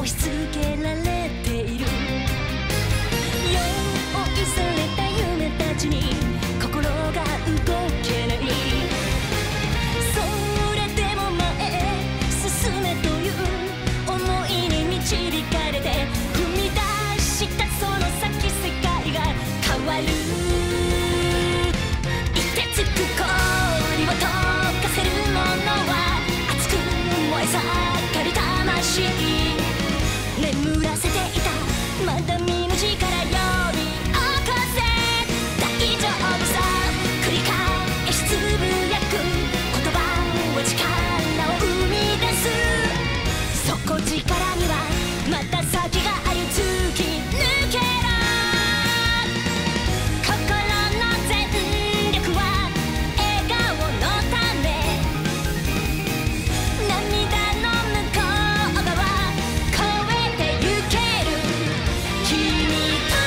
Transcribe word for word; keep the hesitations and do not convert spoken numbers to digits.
押し付けられている。用意された夢たちに心が動けない。それでも前へ進めという思いに導かれて踏み出したその先世界が変わる。凍てつく氷を溶かせるものは熱く燃え盛る魂。眠らせていたまだ見ぬ力より起こせ。大丈夫さ繰り返しつぶやく言葉は力を生み出す。底力にはまた先がある。突き抜けろ。心の全力は笑顔のため。涙の向こう側越えてゆける。君と